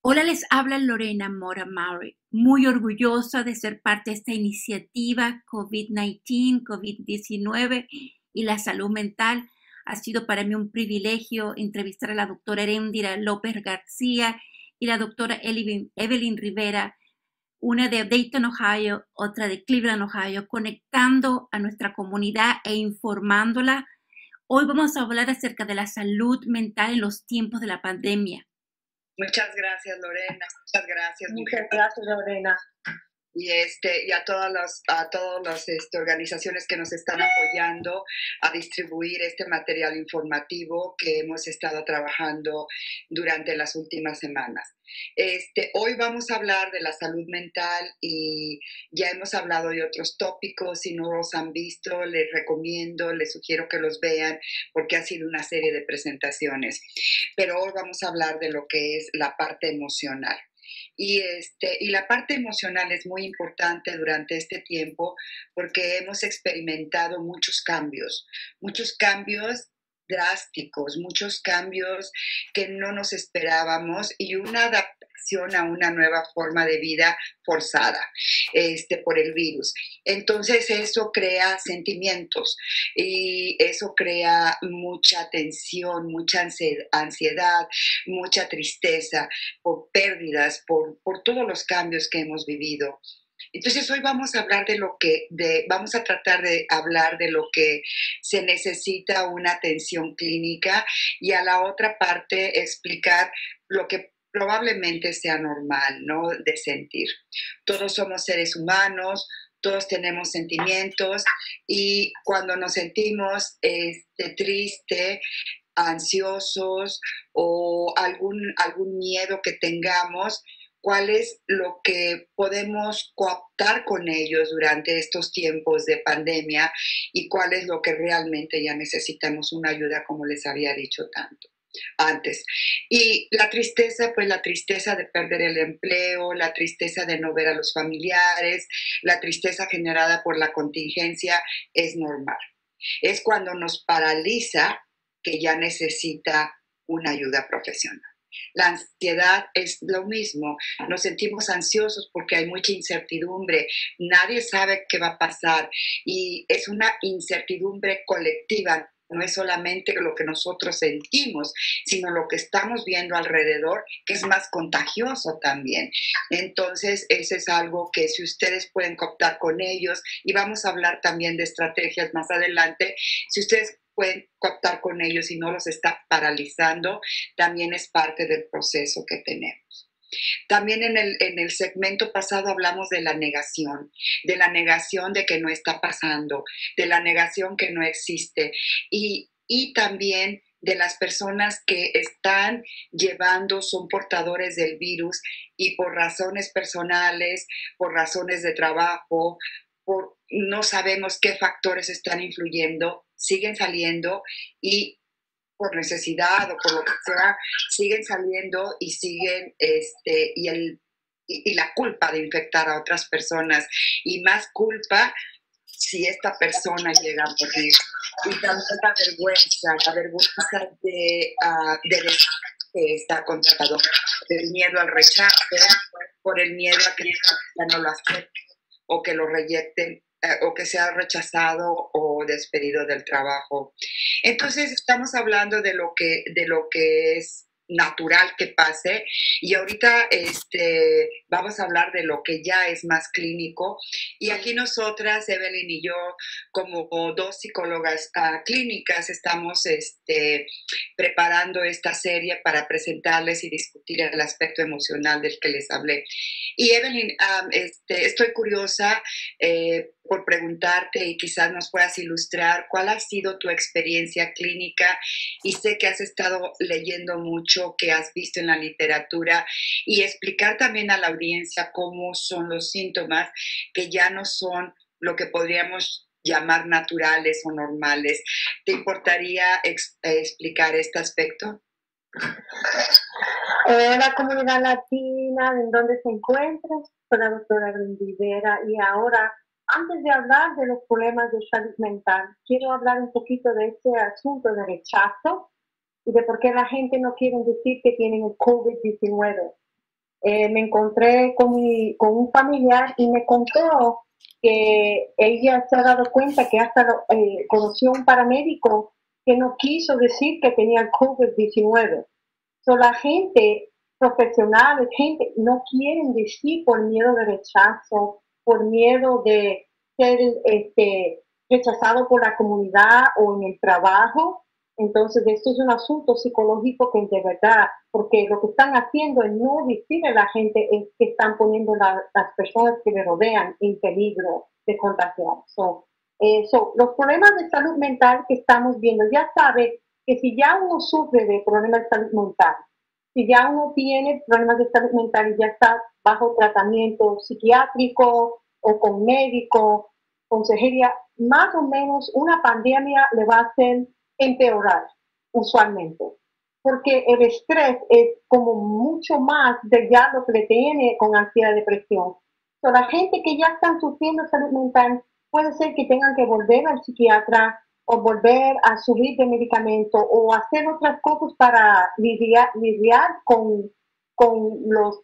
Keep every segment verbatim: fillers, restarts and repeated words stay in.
Hola, les habla Lorena Mora Maury, muy orgullosa de ser parte de esta iniciativa COVID diecinueve, COVID diecinueve y la salud mental. Ha sido para mí un privilegio entrevistar a la doctora Erendira López García y la doctora Evelyn, Evelyn Rivera, una de Dayton, Ohio, otra de Cleveland, Ohio, conectando a nuestra comunidad e informándola. Hoy vamos a hablar acerca de la salud mental en los tiempos de la pandemia. Muchas gracias, Lorena. Muchas gracias. Muchas gracias, Lorena. Y, este, y a todas las a todas las este, organizaciones que nos están apoyando a distribuir este material informativo que hemos estado trabajando durante las últimas semanas. Este, hoy vamos a hablar de la salud mental y ya hemos hablado de otros tópicos. Si no los han visto, les recomiendo, les sugiero que los vean porque ha sido una serie de presentaciones. Pero hoy vamos a hablar de lo que es la parte emocional. Y, este, y la parte emocional es muy importante durante este tiempo porque hemos experimentado muchos cambios, muchos cambios drásticos, muchos cambios que no nos esperábamos y una adaptación a una nueva forma de vida forzada este, por el virus. Entonces eso crea sentimientos y eso crea mucha tensión, mucha ansiedad, mucha tristeza por pérdidas, por, por todos los cambios que hemos vivido. Entonces hoy vamos a hablar de lo que, de, vamos a tratar de hablar de lo que se necesita una atención clínica y a la otra parte explicar lo que probablemente sea normal, ¿no? De sentir. Todos somos seres humanos, todos tenemos sentimientos y cuando nos sentimos este, triste, ansiosos o algún, algún miedo que tengamos, cuál es lo que podemos cooptar con ellos durante estos tiempos de pandemia y cuál es lo que realmente ya necesitamos una ayuda, como les había dicho tanto antes. Y la tristeza, pues la tristeza de perder el empleo, la tristeza de no ver a los familiares, la tristeza generada por la contingencia es normal. Es cuando nos paraliza que ya necesita una ayuda profesional. La ansiedad es lo mismo, nos sentimos ansiosos porque hay mucha incertidumbre, nadie sabe qué va a pasar y es una incertidumbre colectiva, no es solamente lo que nosotros sentimos, sino lo que estamos viendo alrededor, que es más contagioso también. Entonces, eso es algo que si ustedes pueden cooptar con ellos, y vamos a hablar también de estrategias más adelante, si ustedes pueden cooptar con ellos y no los está paralizando, también es parte del proceso que tenemos. También en el, en el segmento pasado hablamos de la negación, de la negación de que no está pasando, de la negación que no existe y, y también de las personas que están llevando, son portadores del virus y por razones personales, por razones de trabajo, por, no sabemos qué factores están influyendo, siguen saliendo y por necesidad o por lo que sea, siguen saliendo y siguen, este, y, el, y, y la culpa de infectar a otras personas, y más culpa si esta persona llega a morir. Y también la vergüenza, la vergüenza de, uh, de que está contratado, del miedo al rechazo, por el miedo a que ya no lo acepten o que lo reyecten, o que sea rechazado o despedido del trabajo. Entonces estamos hablando de lo que, de lo que es natural que pase y ahorita este, vamos a hablar de lo que ya es más clínico y aquí nosotras, Evelyn y yo, como dos psicólogas uh, clínicas, estamos este, preparando esta serie para presentarles y discutir el aspecto emocional del que les hablé. Y Evelyn, um, este, estoy curiosa eh, por preguntarte y quizás nos puedas ilustrar cuál ha sido tu experiencia clínica y sé que has estado leyendo mucho, que has visto en la literatura y explicar también a la audiencia cómo son los síntomas que ya no son lo que podríamos llamar naturales o normales. ¿Te importaría ex- explicar este aspecto? Eh, la comunidad latina, en donde se encuentra, soy la doctora Rivera y ahora, antes de hablar de los problemas de salud mental, quiero hablar un poquito de este asunto de rechazo y de por qué la gente no quiere decir que tienen el COVID diecinueve. eh, me encontré con, mi, con un familiar y me contó que ella se ha dado cuenta que hasta eh, conoció a un paramédico que no quiso decir que tenía el COVID diecinueve. So, la gente profesional, gente, no quieren decir por miedo de rechazo, por miedo de ser este, rechazado por la comunidad o en el trabajo. Entonces, esto es un asunto psicológico que de verdad, porque lo que están haciendo es no decirle a la gente es que están poniendo la, las personas que le rodean en peligro de contagiar. So, eh, so, los problemas de salud mental que estamos viendo, ya sabe que si ya uno sufre de problemas de salud mental, si ya uno tiene problemas de salud mental y ya está bajo tratamiento psiquiátrico o con médico, consejería, más o menos una pandemia le va a hacer empeorar usualmente, porque el estrés es como mucho más de ya lo que le tiene con ansiedad y depresión. So, la gente que ya están sufriendo salud mental puede ser que tengan que volver al psiquiatra o volver a subir de medicamento o hacer otras cosas para lidiar, lidiar con, con los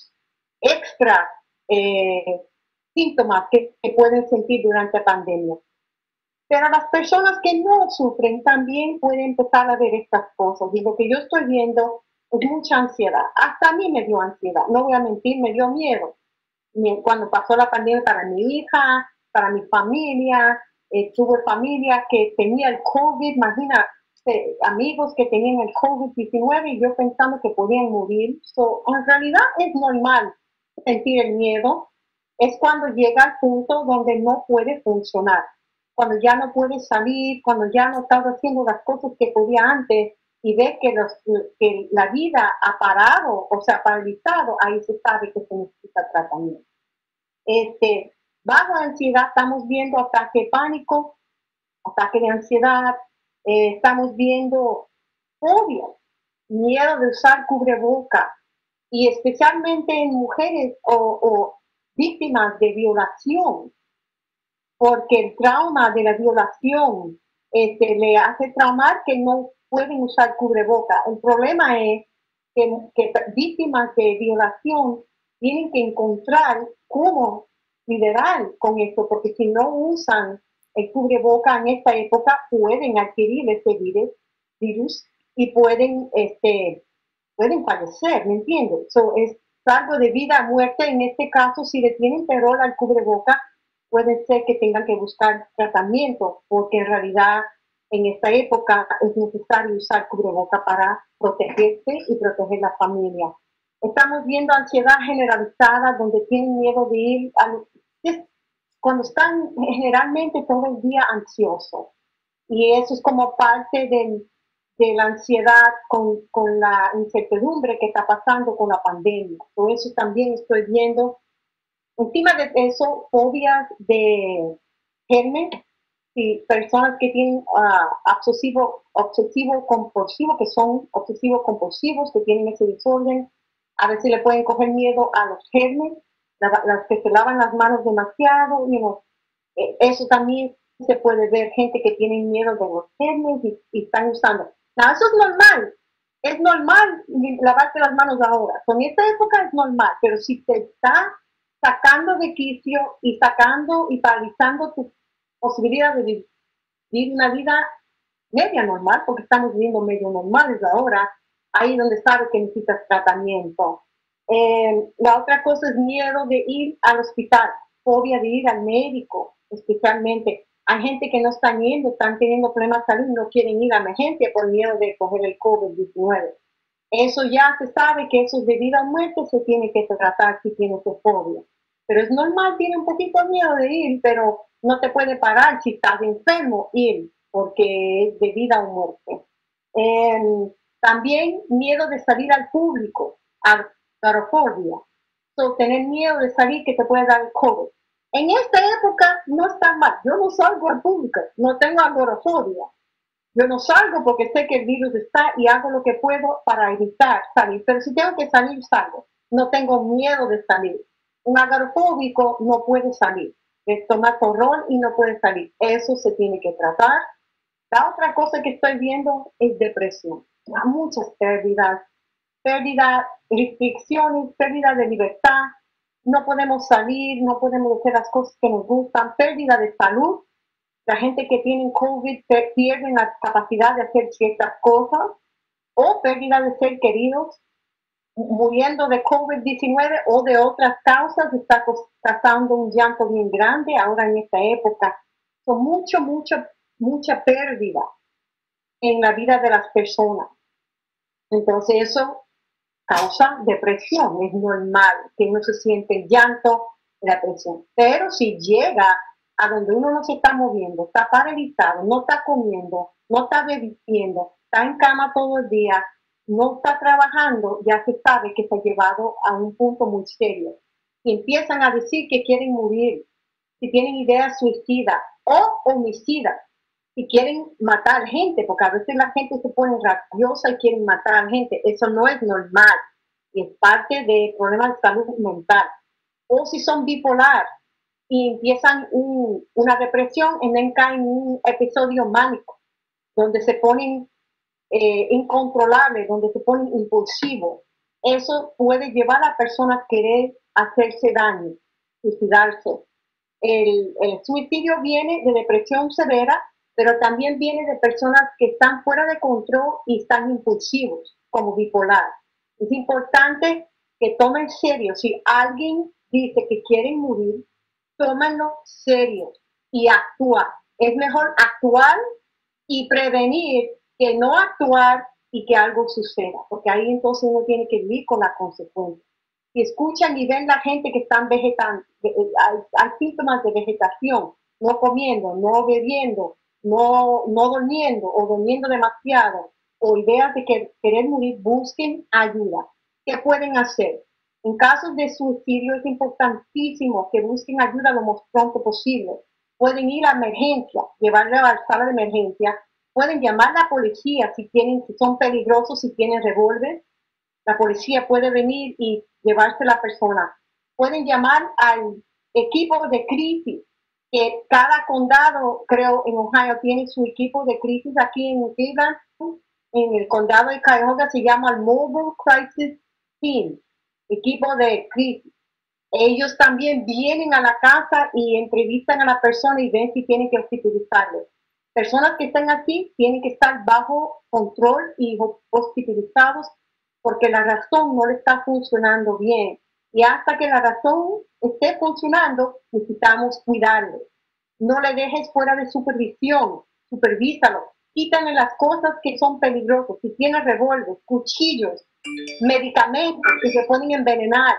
extra eh, síntomas que, que pueden sentir durante la pandemia. Pero las personas que no sufren también pueden empezar a ver estas cosas. Y lo que yo estoy viendo es mucha ansiedad. Hasta a mí me dio ansiedad. No voy a mentir, me dio miedo. Cuando pasó la pandemia para mi hija, para mi familia, eh, tuve familia que tenía el COVID, imagina, eh, amigos que tenían el COVID diecinueve y yo pensando que podían morir. So, en realidad es normal sentir el miedo. Es cuando llega al punto donde no puede funcionar. Cuando ya no puede salir, cuando ya no está haciendo las cosas que podía antes y ve que, los, que la vida ha parado o se ha paralizado, ahí se sabe que se necesita tratamiento. Este, bajo ansiedad estamos viendo ataque de pánico, ataque de ansiedad, eh, estamos viendo fobia, miedo de usar cubreboca y especialmente en mujeres o, o víctimas de violación, porque el trauma de la violación este, le hace traumar que no pueden usar cubreboca. El problema es que, que víctimas de violación tienen que encontrar cómo lidiar con esto, porque si no usan el cubreboca en esta época, pueden adquirir este virus, virus y pueden, este, pueden fallecer, ¿me entiendes? So, es algo de vida a muerte. En este caso, si le tienen terror al cubreboca, puede ser que tengan que buscar tratamiento, porque en realidad en esta época es necesario usar cubreboca para protegerse y proteger la familia. Estamos viendo ansiedad generalizada, donde tienen miedo de ir, a, es cuando están generalmente todo el día ansiosos. Y eso es como parte de, de la ansiedad con, con la incertidumbre que está pasando con la pandemia. Por eso también estoy viendo. Encima de eso, fobias de germen y personas que tienen uh, obsesivo, obsesivo compulsivo, que son obsesivos compulsivos, que tienen ese desorden. A veces le pueden coger miedo a los gérmenes, las que se lavan las manos demasiado. You know, eso también se puede ver, gente que tiene miedo de los gérmenes y, y están usando. No, eso es normal. Es normal lavarte las manos ahora. Con esta época es normal, pero si te está sacando de quicio y sacando y paralizando tu posibilidad de vivir una vida media normal, porque estamos viviendo medio normales ahora, ahí donde sabes que necesitas tratamiento. Eh, la otra cosa es miedo de ir al hospital, fobia de ir al médico, especialmente. Hay gente que no están yendo, están teniendo problemas de salud, no quieren ir a emergencia por miedo de coger el COVID diecinueve. Eso ya se sabe que eso es de vida o muerte, se tiene que tratar si tienes fobia. Pero es normal, tiene un poquito de miedo de ir, pero no te puede parar si estás enfermo ir, porque es de vida o muerte. Eh, también miedo de salir al público, agorafobia. So, tener miedo de salir que te puede dar el COVID. En esta época no está mal. Yo no salgo al público, no tengo agorafobia. Yo no salgo porque sé que el virus está y hago lo que puedo para evitar salir. Pero si tengo que salir, salgo. No tengo miedo de salir. Un agorafóbico no puede salir. Es tomar rol y no puede salir. Eso se tiene que tratar. La otra cosa que estoy viendo es depresión. Hay muchas pérdidas. pérdida, restricciones, pérdida de libertad, no podemos salir, no podemos hacer las cosas que nos gustan, pérdida de salud. La gente que tiene COVID pierde la capacidad de hacer ciertas cosas, o pérdida de ser queridos, muriendo de COVID diecinueve o de otras causas, está causando un llanto bien grande ahora en esta época. Son mucho, mucha, mucha pérdida en la vida de las personas. Entonces eso causa depresión, es normal que uno se siente llanto, la depresión. Pero si llega a donde uno no se está moviendo, está paralizado, no está comiendo, no está bebiendo, está en cama todo el día, no está trabajando, ya se sabe que se ha llevado a un punto muy serio. Y empiezan a decir que quieren morir, si tienen ideas suicidas o homicidas, si quieren matar gente, porque a veces la gente se pone rabiosa y quieren matar a gente. Eso no es normal y es parte de problemas de salud mental. O si son bipolar y empiezan un, una depresión y then caen en un episodio mánico, donde se ponen eh, incontrolables, donde se ponen impulsivos. Eso puede llevar a personas a querer hacerse daño, suicidarse. El, el suicidio viene de depresión severa, pero también viene de personas que están fuera de control y están impulsivos, como bipolar. Es importante que tomen serio. Si alguien dice que quieren morir, tómenlo serio y actúa. Es mejor actuar y prevenir que no actuar y que algo suceda, porque ahí entonces uno tiene que vivir con la consecuencia. Si escuchan y ven la gente que están vegetando, hay, hay síntomas de vegetación, no comiendo, no bebiendo, no, no durmiendo o durmiendo demasiado, o ideas de que querer morir, busquen ayuda. ¿Qué pueden hacer? En casos de suicidio es importantísimo que busquen ayuda lo más pronto posible. Pueden ir a emergencia, llevarle a la sala de emergencia, pueden llamar a la policía si, tienen, si son peligrosos, si tienen revólver. La policía puede venir y llevarse a la persona. Pueden llamar al equipo de crisis, que cada condado, creo, en Ohio tiene su equipo de crisis. Aquí en Cleveland, en el condado de Cuyahoga, se llama el Mobile Crisis Team, equipo de crisis. Ellos también vienen a la casa y entrevistan a la persona y ven si tienen que hospitalizarle. Personas que están aquí tienen que estar bajo control y hospitalizados porque la razón no le está funcionando bien. Y hasta que la razón esté funcionando, necesitamos cuidarle. No le dejes fuera de supervisión, supervísalo. Quítale las cosas que son peligrosas. Si tiene revólver, cuchillos, medicamentos que se pueden envenenar,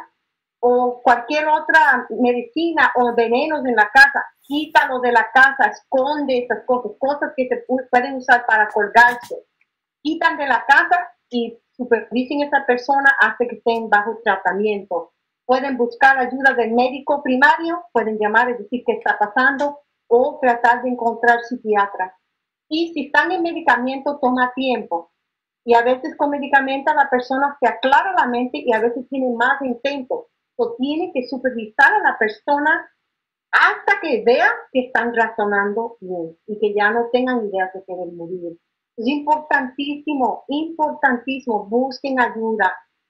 o cualquier otra medicina o venenos en la casa, quítalo de la casa, esconde esas cosas, cosas que se pueden usar para colgarse. Quitan de la casa y supervisen a esa persona hasta que estén bajo tratamiento. Pueden buscar ayuda del médico primario, pueden llamar y decir qué está pasando o tratar de encontrar psiquiatra. Y si están en medicamento, toma tiempo. Y a veces con medicamentos la persona se aclara la mente y a veces tiene más intentos. So, tiene que supervisar a la persona hasta que vea que están razonando bien y que ya no tengan ideas de querer morir. Es importantísimo, importantísimo, busquen ayuda.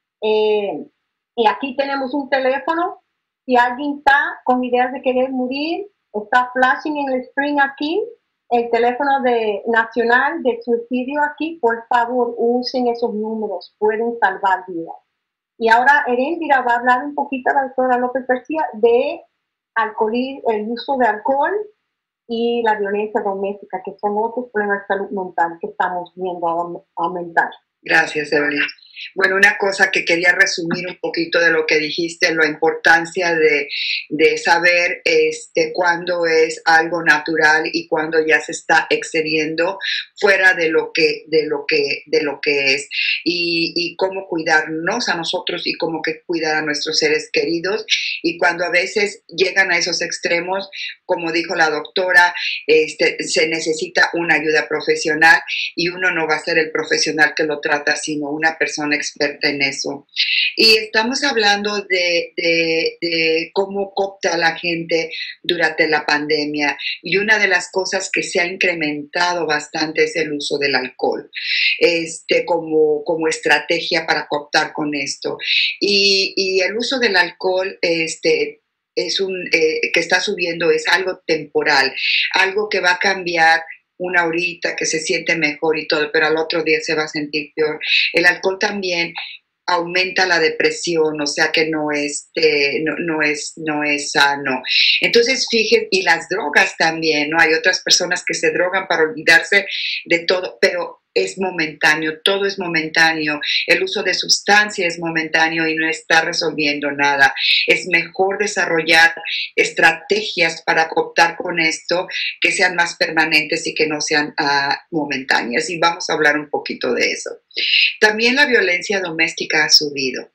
Eh, y aquí tenemos un teléfono. Si alguien está con ideas de querer morir, está flashing en el screen aquí, el teléfono de, nacional de suicidio aquí. Por favor, usen esos números, pueden salvar vidas. Y ahora Heréndira va a hablar un poquito, la doctora López García, de alcoholismo, el uso de alcohol y la violencia doméstica, que son otros problemas de salud mental que estamos viendo aumentar. Gracias, Evelyn. Bueno, una cosa que quería resumir un poquito de lo que dijiste, la importancia de, de saber este, cuándo es algo natural y cuándo ya se está excediendo fuera de lo que, de lo que, de lo que es, y, y cómo cuidarnos a nosotros y cómo que cuidar a nuestros seres queridos. Y cuando a veces llegan a esos extremos, como dijo la doctora, este, se necesita una ayuda profesional y uno no va a ser el profesional que lo trata, sino una persona persona experta en eso. Y estamos hablando de, de, de cómo coopta a la gente durante la pandemia. Y una de las cosas que se ha incrementado bastante es el uso del alcohol, este, como, como estrategia para cooptar con esto. Y, y el uso del alcohol, este, es un, eh, que está subiendo, es algo temporal, algo que va a cambiar una horita, que se siente mejor y todo, pero al otro día se va a sentir peor. El alcohol también aumenta la depresión, o sea que no es, eh, no, no es, no es sano. Entonces, fíjense, y las drogas también, ¿no? Hay otras personas que se drogan para olvidarse de todo, pero es momentáneo, todo es momentáneo, el uso de sustancia es momentáneo y no está resolviendo nada. Es mejor desarrollar estrategias para cooptar con esto que sean más permanentes y que no sean uh, momentáneas, y vamos a hablar un poquito de eso. También la violencia doméstica ha subido.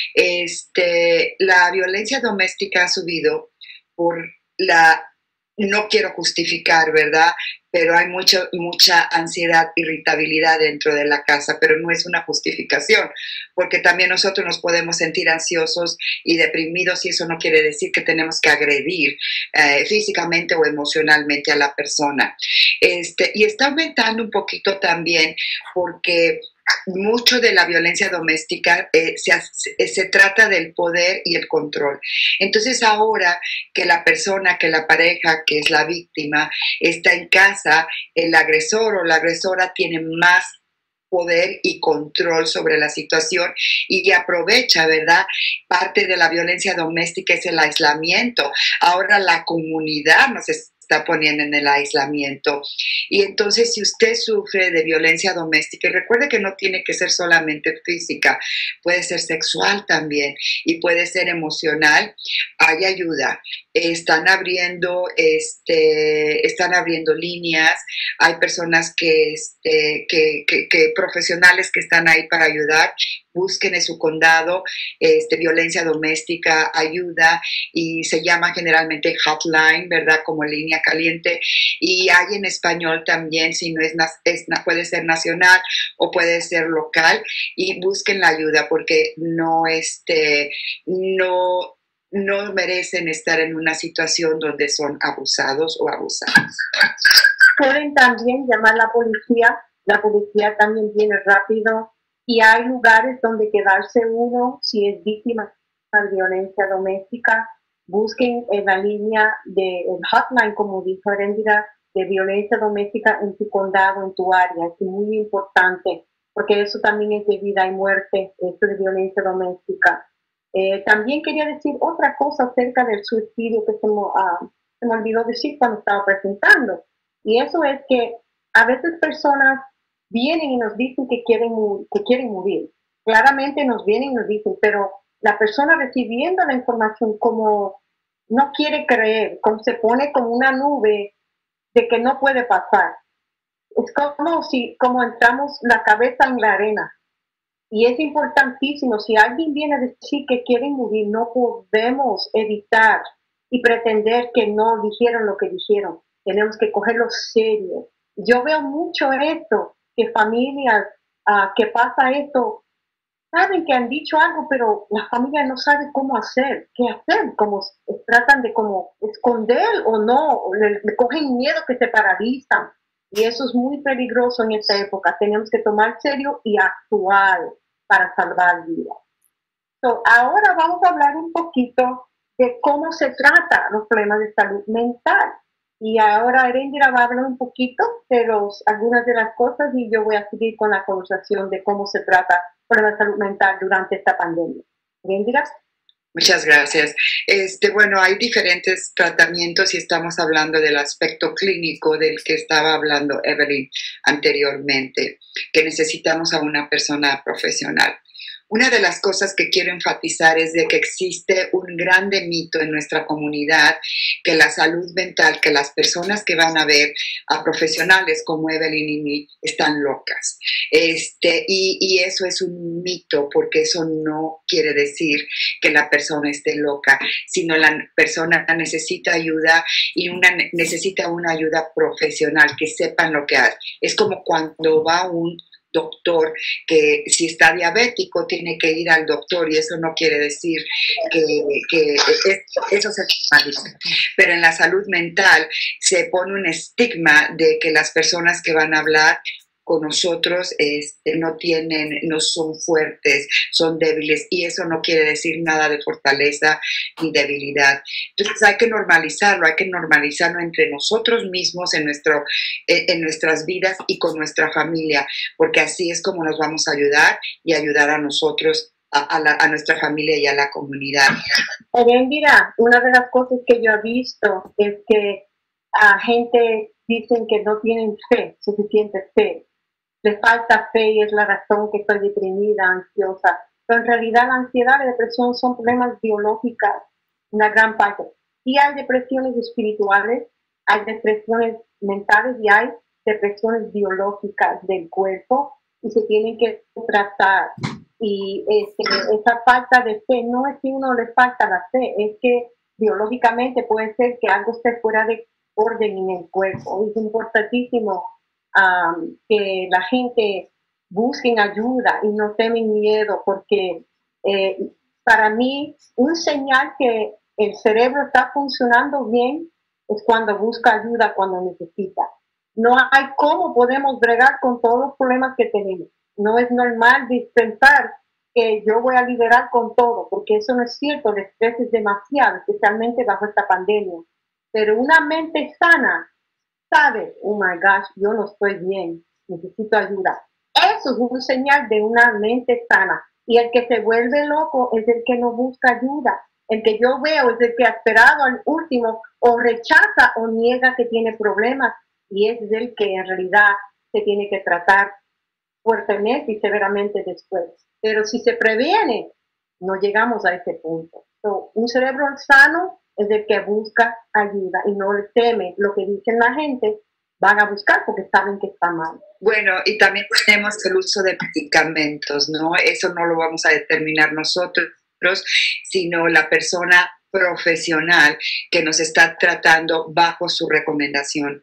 Este, la violencia doméstica ha subido por la, no quiero justificar, ¿verdad?, pero hay mucho, mucha ansiedad, irritabilidad dentro de la casa, pero no es una justificación, porque también nosotros nos podemos sentir ansiosos y deprimidos, y eso no quiere decir que tenemos que agredir eh, físicamente o emocionalmente a la persona. Este, y está aumentando un poquito también porque mucho de la violencia doméstica eh, se, se trata del poder y el control. Entonces, ahora que la persona, que la pareja, que es la víctima, está en casa, el agresor o la agresora tiene más poder y control sobre la situación y aprovecha, ¿verdad? Parte de la violencia doméstica es el aislamiento. Ahora la comunidad nos está está poniendo en el aislamiento. Y entonces, si usted sufre de violencia doméstica, y recuerde que no tiene que ser solamente física, puede ser sexual también y puede ser emocional, hay ayuda. Están abriendo, este, están abriendo líneas, hay personas que, este, que, que, que profesionales que están ahí para ayudar. Busquen en su condado este, violencia doméstica, ayuda, y se llama generalmente hotline, ¿verdad? Como línea caliente. Y hay en español también, si no es, es puede ser nacional o puede ser local, y busquen la ayuda porque no, este, no, no merecen estar en una situación donde son abusados o abusadas. Pueden también llamar a la policía, la policía también viene rápido. Y hay lugares donde quedarse uno si es víctima de violencia doméstica. Busquen en la línea de el hotline, como dijo Erendira, de violencia doméstica en tu condado, en tu área. Es muy importante, porque eso también es de vida y muerte, esto de violencia doméstica. Eh, también quería decir otra cosa acerca del suicidio que se me, uh, se me olvidó decir cuando estaba presentando. Y eso es que a veces personas vienen y nos dicen que quieren, que quieren morir. Claramente nos vienen y nos dicen, pero la persona recibiendo la información como no quiere creer, como se pone como una nube de que no puede pasar. Es como si como entramos la cabeza en la arena. Y es importantísimo, si alguien viene a decir que quieren morir, no podemos evitar y pretender que no dijeron lo que dijeron. Tenemos que cogerlo serio. Yo veo mucho esto, que familias uh, que pasa esto, saben que han dicho algo, pero la familia no sabe cómo hacer, qué hacer, como tratan de como esconder o no, o le, le cogen miedo que se paralizan, y eso es muy peligroso en esta época. Tenemos que tomar serio y actuar para salvar vidas. So, ahora vamos a hablar un poquito de cómo se trata los problemas de salud mental. Y ahora Erendira va a hablar un poquito de los, algunas de las cosas, y yo voy a seguir con la conversación de cómo se trata problemas de salud mental durante esta pandemia. Erendira. Muchas gracias. Este, bueno, hay diferentes tratamientos y estamos hablando del aspecto clínico del que estaba hablando Evelyn anteriormente, que necesitamos a una persona profesional. Una de las cosas que quiero enfatizar es de que existe un grande mito en nuestra comunidad, que la salud mental, que las personas que van a ver a profesionales como Evelyn y mí están locas. Este, y, y eso es un mito, porque eso no quiere decir que la persona esté loca, sino la persona necesita ayuda, y una, necesita una ayuda profesional, que sepan lo que hace. Es como cuando va un doctor, que si está diabético tiene que ir al doctor y eso no quiere decir que, que eso se normaliza. Pero en la salud mental se pone un estigma de que las personas que van a hablar con nosotros este, no tienen, no son fuertes, son débiles, y eso no quiere decir nada de fortaleza ni debilidad. Entonces hay que normalizarlo, hay que normalizarlo entre nosotros mismos, en, nuestro, en nuestras vidas y con nuestra familia, porque así es como nos vamos a ayudar y ayudar a nosotros, a, a, la, a nuestra familia y a la comunidad. Erendira, una de las cosas que yo he visto es que a gente dicen que no tienen fe, suficiente fe. Le falta fe y es la razón que estoy deprimida, ansiosa. Pero en realidad la ansiedad y la depresión son problemas biológicos, una gran parte. Y hay depresiones espirituales, hay depresiones mentales y hay depresiones biológicas del cuerpo y se tienen que tratar. Y este, esa falta de fe no es que uno le falta la fe, es que biológicamente puede ser que algo esté fuera de orden en el cuerpo. Es importantísimo Um, que la gente busquen ayuda y no tengan miedo, porque eh, para mí un señal que el cerebro está funcionando bien es cuando busca ayuda, cuando necesita. No hay cómo podemos bregar con todos los problemas que tenemos. No es normal pensar que yo voy a liderar con todo, porque eso no es cierto. El estrés es demasiado, especialmente bajo esta pandemia. Pero una mente sana sabe, oh my gosh, yo no estoy bien, necesito ayuda. Eso es una señal de una mente sana. Y el que se vuelve loco es el que no busca ayuda. El que yo veo es el que ha esperado al último o rechaza o niega que tiene problemas, y es el que en realidad se tiene que tratar fuertemente y severamente después. Pero si se previene, no llegamos a ese punto. So, un cerebro sano es el que busca ayuda y no le teme lo que dicen la gente, van a buscar porque saben que está mal. Bueno, y también tenemos el uso de medicamentos, ¿no? Eso no lo vamos a determinar nosotros, sino la persona profesional que nos está tratando bajo su recomendación.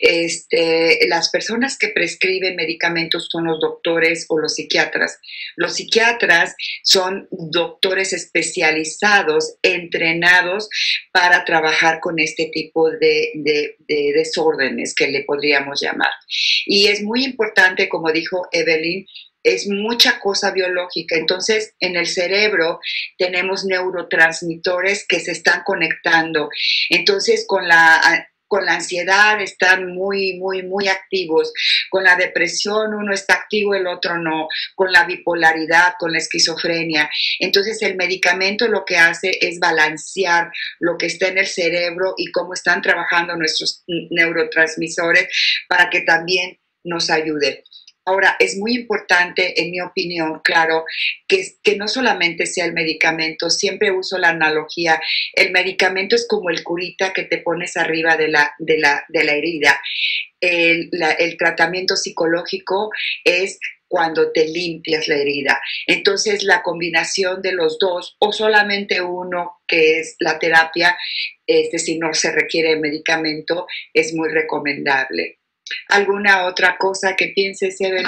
Este, las personas que prescriben medicamentos son los doctores o los psiquiatras. Los psiquiatras son doctores especializados, entrenados para trabajar con este tipo de, de, de desórdenes que le podríamos llamar. Y es muy importante, como dijo Evelyn, es mucha cosa biológica. Entonces, en el cerebro tenemos neurotransmisores que se están conectando. Entonces, con la, con la ansiedad están muy, muy, muy activos. Con la depresión uno está activo, el otro no. Con la bipolaridad, con la esquizofrenia. Entonces, el medicamento lo que hace es balancear lo que está en el cerebro y cómo están trabajando nuestros neurotransmisores para que también nos ayude. Ahora, es muy importante, en mi opinión, claro, que, que no solamente sea el medicamento, siempre uso la analogía, el medicamento es como el curita que te pones arriba de la, de la, de la herida. El, la, el tratamiento psicológico es cuando te limpias la herida. Entonces, la combinación de los dos, o solamente uno, que es la terapia, este, si no se requiere medicamento, es muy recomendable. ¿Alguna otra cosa que pienses, Evelyn?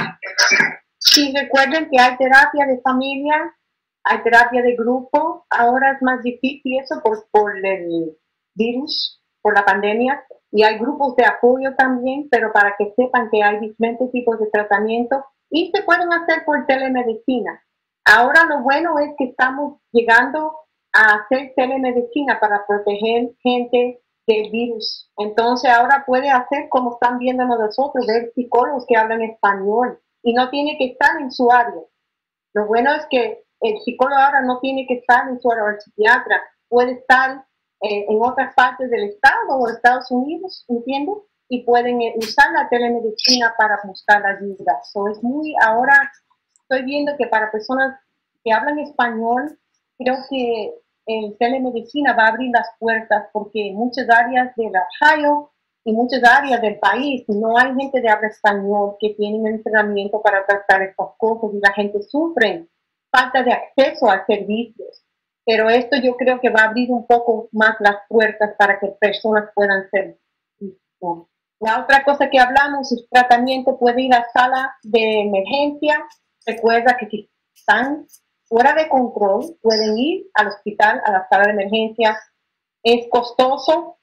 Sí, recuerden que hay terapia de familia, hay terapia de grupo. Ahora es más difícil eso por, por el virus, por la pandemia, y hay grupos de apoyo también, pero para que sepan que hay diferentes tipos de tratamiento y se pueden hacer por telemedicina. Ahora lo bueno es que estamos llegando a hacer telemedicina para proteger gente del virus. Entonces ahora puede hacer como están viendo nosotros, ver psicólogos que hablan español y no tiene que estar en su área. Lo bueno es que el psicólogo ahora no tiene que estar en su área, o el psiquiatra puede estar eh, en otras partes del estado o de Estados Unidos, ¿entiendes? Y pueden eh, usar la telemedicina para buscar ayuda. So, es muy, ahora estoy viendo que para personas que hablan español, creo que en telemedicina va a abrir las puertas porque en muchas áreas de la Ohio y muchas áreas del país no hay gente de habla español que tienen entrenamiento para tratar estas cosas y la gente sufre falta de acceso a servicios. Pero esto yo creo que va a abrir un poco más las puertas para que personas puedan ser. La otra cosa que hablamos es tratamiento, puede ir a sala de emergencia. Recuerda que si están fuera de control, pueden ir al hospital, a la sala de emergencia. Es costoso,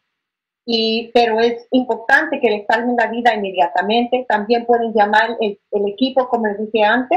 y, pero es importante que les salven la vida inmediatamente. También pueden llamar el, el equipo, como les dije antes,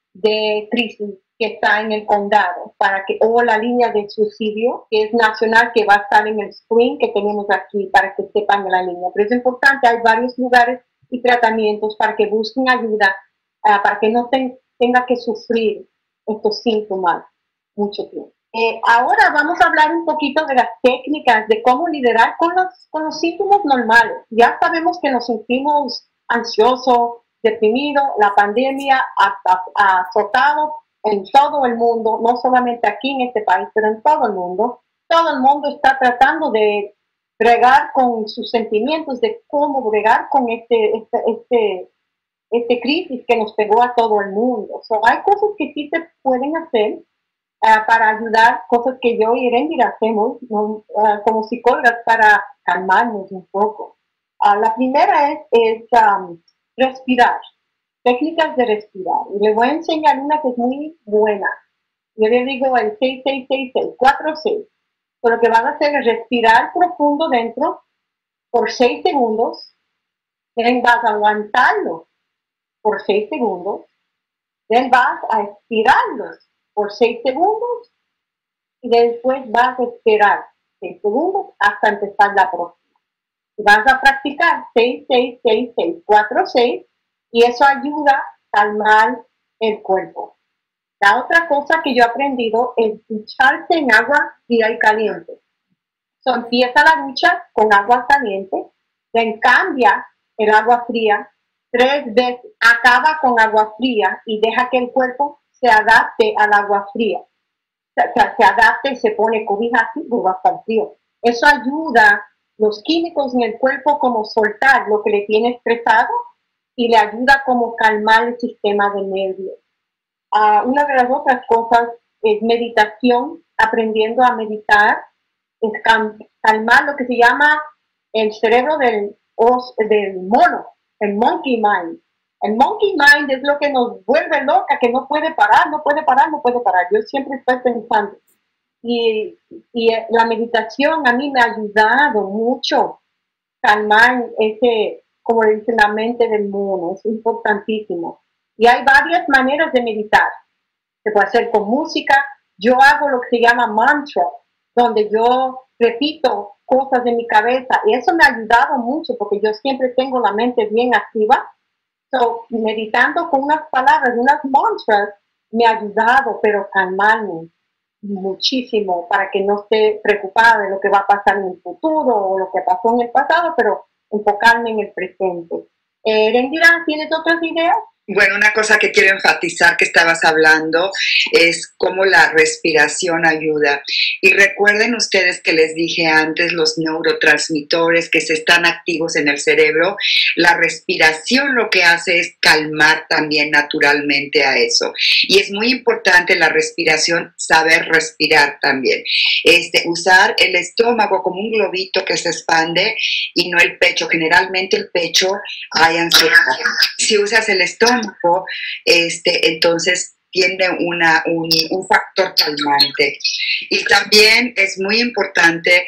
de crisis que está en el condado, para que, o la línea de suicidio, que es nacional, que va a estar en el screen que tenemos aquí, para que sepan la línea. Pero es importante, hay varios lugares y tratamientos para que busquen ayuda, uh, para que no ten, tenga que sufrir estos síntomas mucho tiempo. Eh, ahora vamos a hablar un poquito de las técnicas de cómo lidiar con los, con los síntomas normales. Ya sabemos que nos sentimos ansiosos, deprimidos, la pandemia ha, ha, ha azotado en todo el mundo, no solamente aquí en este país, pero en todo el mundo. Todo el mundo está tratando de bregar con sus sentimientos, de cómo bregar con este, este, este, este crisis que nos pegó a todo el mundo. So, hay cosas que sí se pueden hacer uh, para ayudar, cosas que yo y Erendira hacemos ¿no? uh, como psicólogas para calmarnos un poco. Uh, la primera es, es um, respirar. Técnicas de respirar. Y les voy a enseñar una que es muy buena. Yo le digo el seis seis seis seis, cuatro seis. So, lo que van a hacer es respirar profundo dentro por seis segundos. Then vas a aguantarlo por seis segundos. Then vas a expirarlos por seis segundos. Y después vas a esperar seis segundos hasta empezar la próxima. Y vas a practicar seis seis seis seis, cuatro seis. Y eso ayuda a calmar el cuerpo. La otra cosa que yo he aprendido es ducharse en agua fría y caliente. So, empieza la ducha con agua caliente, then cambia el agua fría tres veces, acaba con agua fría y deja que el cuerpo se adapte al agua fría. O sea, se adapte y se pone cobija así, vuelve a estar frío. Eso ayuda los químicos en el cuerpo como soltar lo que le tiene estresado y le ayuda como calmar el sistema de nervios. Uh, una de las otras cosas es meditación, aprendiendo a meditar, es calmar lo que se llama el cerebro del, os, del mono, el monkey mind. El monkey mind es lo que nos vuelve loca, que no puede parar, no puede parar, no puede parar. Yo siempre estoy pensando. Y, y la meditación a mí me ha ayudado mucho a calmar ese, como le dicen, la mente del mono, es importantísimo. Y hay varias maneras de meditar. Se puede hacer con música. Yo hago lo que se llama mantra, donde yo repito cosas de mi cabeza. Y eso me ha ayudado mucho, porque yo siempre tengo la mente bien activa. So, meditando con unas palabras, unas mantras, me ha ayudado, pero calmarme muchísimo, para que no esté preocupada de lo que va a pasar en el futuro o lo que pasó en el pasado, pero enfocarme en el presente. Eh, Erendira, ¿tienes otras ideas? Bueno, una cosa que quiero enfatizar que estabas hablando es cómo la respiración ayuda. Y recuerden ustedes que les dije antes los neurotransmisores que se están activos en el cerebro. La respiración lo que hace es calmar también naturalmente a eso. Y es muy importante la respiración, saber respirar también. Este, usar el estómago como un globito que se expande y no el pecho. Generalmente el pecho hay ansiedad. Si usas el estómago, Este, entonces tiene una, un, un factor calmante. Y también es muy importante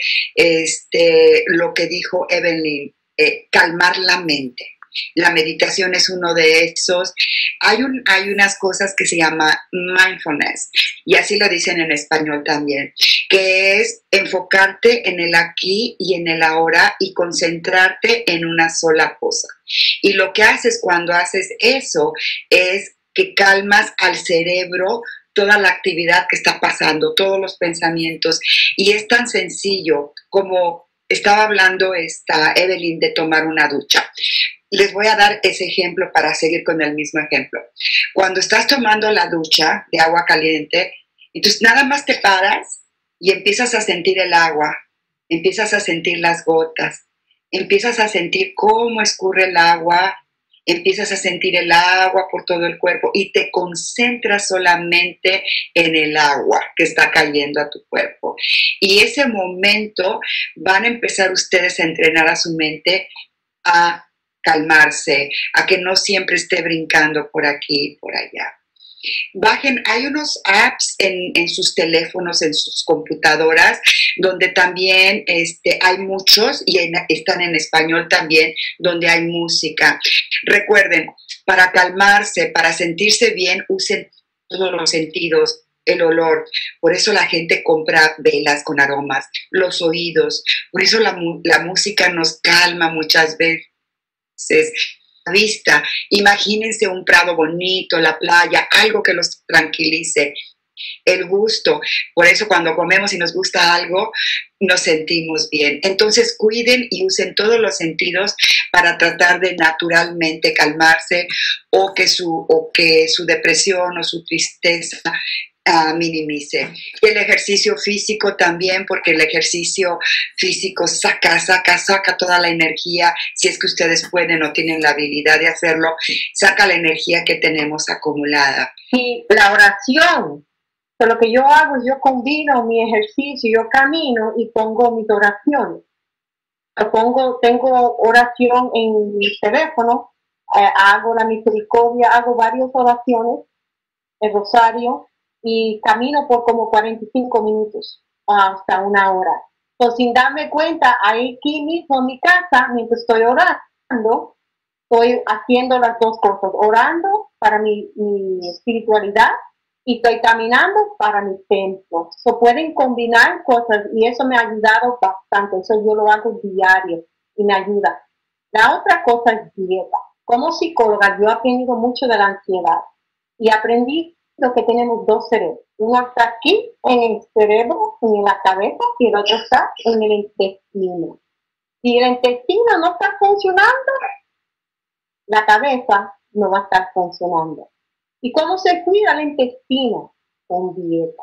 este, lo que dijo Evelyn, eh, calmar la mente. La meditación es uno de esos. Hay, un, hay unas cosas que se llama mindfulness, y así lo dicen en español también, que es enfocarte en el aquí y en el ahora y concentrarte en una sola cosa. Y lo que haces cuando haces eso es que calmas al cerebro toda la actividad que está pasando, todos los pensamientos, y es tan sencillo como estaba hablando esta Evelyn de tomar una ducha. Les voy a dar ese ejemplo para seguir con el mismo ejemplo. Cuando estás tomando la ducha de agua caliente, entonces nada más te paras y empiezas a sentir el agua, empiezas a sentir las gotas, empiezas a sentir cómo escurre el agua, empiezas a sentir el agua por todo el cuerpo y te concentras solamente en el agua que está cayendo a tu cuerpo. Y ese momento van a empezar ustedes a entrenar a su mente a calmarse, a que no siempre esté brincando por aquí y por allá. Bajen, hay unos apps en, en sus teléfonos, en sus computadoras, donde también este, hay muchos, y en, están en español también, donde hay música. Recuerden, para calmarse, para sentirse bien, usen todos los sentidos, el olor. Por eso la gente compra velas con aromas, los oídos. Por eso la, la música nos calma muchas veces. La vista, imagínense un prado bonito, la playa, algo que los tranquilice. El gusto, por eso cuando comemos y nos gusta algo, nos sentimos bien. Entonces cuiden y usen todos los sentidos para tratar de naturalmente calmarse o que su, o que su depresión o su tristeza Uh, minimice. Y el ejercicio físico también, porque el ejercicio físico saca, saca, saca toda la energía, si es que ustedes pueden o tienen la habilidad de hacerlo, saca la energía que tenemos acumulada. Y la oración, so, lo que yo hago es yo combino mi ejercicio, yo camino y pongo mis oraciones. Yo pongo, tengo oración en mi teléfono, eh, hago la misericordia, hago varias oraciones, el rosario, y camino por como cuarenta y cinco minutos hasta una hora. Pues sin darme cuenta, aquí mismo en mi casa, mientras estoy orando, estoy haciendo las dos cosas, orando para mi, mi espiritualidad y estoy caminando para mi templo. So, pueden combinar cosas y eso me ha ayudado bastante. Eso yo lo hago diario y me ayuda. La otra cosa es dieta. Como psicóloga, yo he aprendido mucho de la ansiedad y aprendí lo que tenemos dos cerebros. Uno está aquí en el cerebro, en la cabeza, y el otro está en el intestino. Si el intestino no está funcionando, la cabeza no va a estar funcionando. ¿Y cómo se cuida el intestino? Con dieta.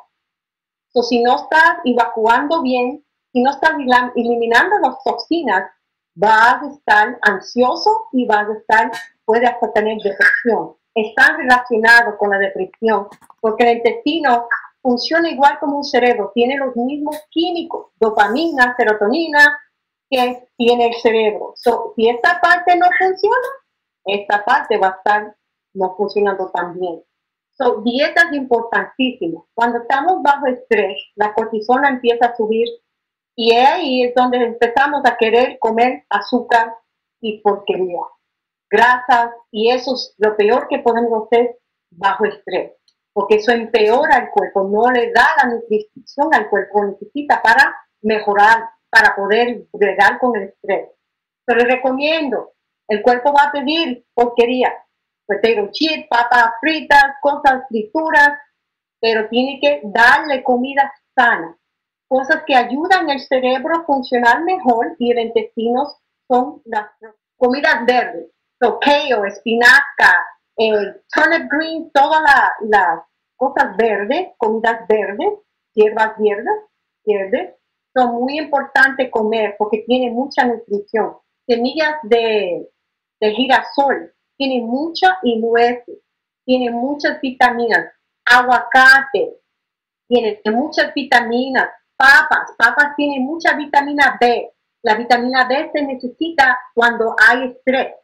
So, si no estás evacuando bien, si no estás eliminando las toxinas, vas a estar ansioso y vas a estar, puede hasta tener depresión. Están relacionados con la depresión, porque el intestino funciona igual como un cerebro, tiene los mismos químicos, dopamina, serotonina, que tiene el cerebro. So, si esta parte no funciona, esta parte va a estar no funcionando tan bien. So, dieta es importantísima. Cuando estamos bajo estrés, la cortisona empieza a subir y ahí es donde empezamos a querer comer azúcar y porquería. Grasas, y eso es lo peor que podemos hacer bajo estrés, porque eso empeora el cuerpo, no le da la nutrición al cuerpo, necesita para mejorar, para poder bregar con el estrés. Pero les recomiendo, el cuerpo va a pedir porquería, potato chips, papas fritas, cosas frituras, pero tiene que darle comida sana, cosas que ayudan al cerebro a funcionar mejor y el intestino son las comidas verdes. So, kale, espinaca, eh, turnip green, todas las la cosas verdes, comidas verdes, hierbas verdes, verdes, son muy importantes comer porque tienen mucha nutrición. Semillas de, de girasol, tienen mucha y nueces, tienen muchas vitaminas. Aguacate, tiene muchas vitaminas. Papas, papas tienen mucha vitamina B. La vitamina B se necesita cuando hay estrés.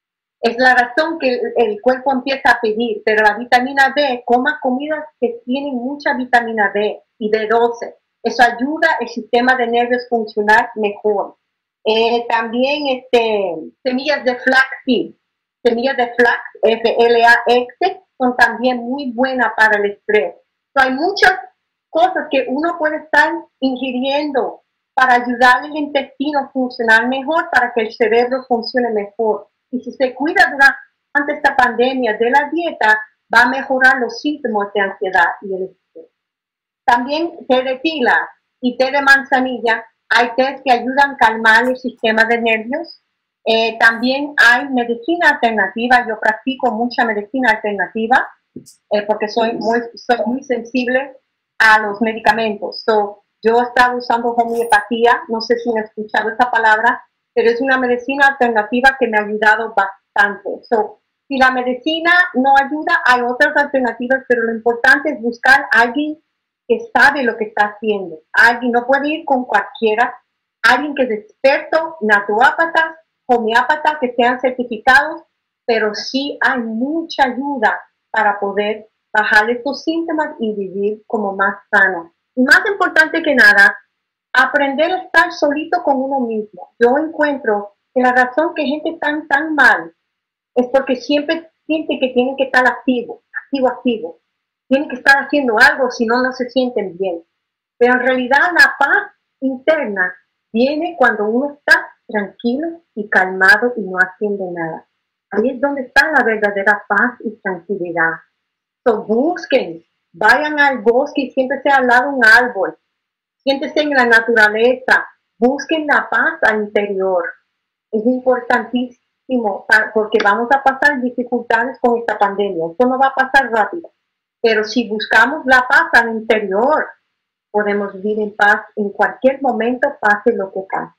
Es la razón que el, el cuerpo empieza a pedir, pero la vitamina B, coma comidas que tienen mucha vitamina B y B doce. Eso ayuda al sistema de nervios a funcionar mejor. Eh, también este, semillas de flaxseed, semillas de flax, F L A X, son también muy buenas para el estrés. So, hay muchas cosas que uno puede estar ingiriendo para ayudar al intestino a funcionar mejor, para que el cerebro funcione mejor. Y si se cuida durante esta pandemia de la dieta, va a mejorar los síntomas de ansiedad y el estrés. También té de tila y té de manzanilla, hay tés que ayudan a calmar el sistema de nervios. Eh, también hay medicina alternativa, yo practico mucha medicina alternativa eh, porque soy muy, soy muy sensible a los medicamentos. So, yo he estado usando homeopatía, no sé si han escuchado esa palabra, pero es una medicina alternativa que me ha ayudado bastante. So, si la medicina no ayuda, hay otras alternativas, pero lo importante es buscar a alguien que sabe lo que está haciendo. Alguien no puede ir con cualquiera, alguien que es experto, naturópata, homeópatas que sean certificados, pero sí hay mucha ayuda para poder bajar estos síntomas y vivir como más sano. Y más importante que nada, aprender a estar solito con uno mismo. Yo encuentro que la razón que gente está tan mal es porque siempre siente que tienen que estar activo, activo, activo. Tienen que estar haciendo algo, si no, no se sienten bien. Pero en realidad la paz interna viene cuando uno está tranquilo y calmado y no haciendo nada. Ahí es donde está la verdadera paz y tranquilidad. So, busquen, vayan al bosque y siéntese al lado de un árbol. Siéntese en la naturaleza. Busquen la paz al interior. Es importantísimo porque vamos a pasar dificultades con esta pandemia. Esto no va a pasar rápido. Pero si buscamos la paz al interior, podemos vivir en paz en cualquier momento, pase lo que pase.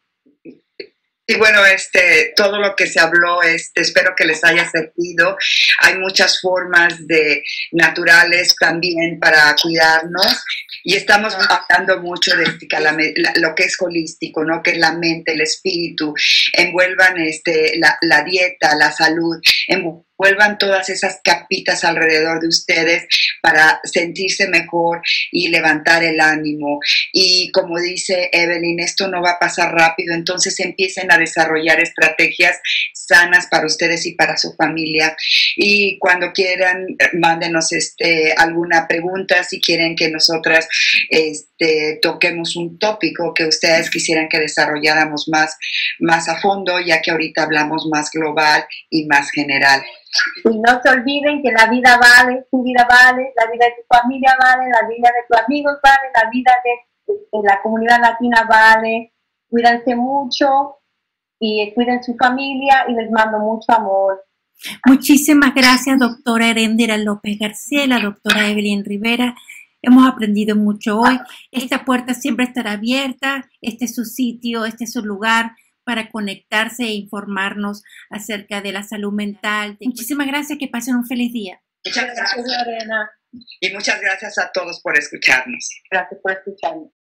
Y bueno, este, todo lo que se habló, este, espero que les haya servido. Hay muchas formas de naturales también para cuidarnos y estamos hablando mucho de este, la, la, lo que es holístico, ¿no? Que es la mente, el espíritu. Envuelvan este, la, la dieta, la salud, envuelvan todas esas capitas alrededor de ustedes para sentirse mejor y levantar el ánimo. Y como dice Evelyn, esto no va a pasar rápido, entonces empiecen a desarrollar estrategias sanas para ustedes y para su familia. Y cuando quieran, mándenos este, alguna pregunta, si quieren que nosotras este, toquemos un tópico que ustedes quisieran que desarrolláramos más, más a fondo, ya que ahorita hablamos más global y más general. Y no se olviden que la vida vale, tu vida vale, la vida de tu familia vale, la vida de tus amigos vale, la vida de, de la comunidad latina vale. Cuídense mucho y cuiden su familia y les mando mucho amor. Muchísimas gracias, doctora Erendira López García y la doctora Evelyn Rivera. Hemos aprendido mucho hoy. Esta puerta siempre estará abierta. Este es su sitio, este es su lugar para conectarse e informarnos acerca de la salud mental. Muchísimas gracias, que pasen un feliz día. Muchas gracias, Lorena. Y muchas gracias a todos por escucharnos. Gracias por escucharnos.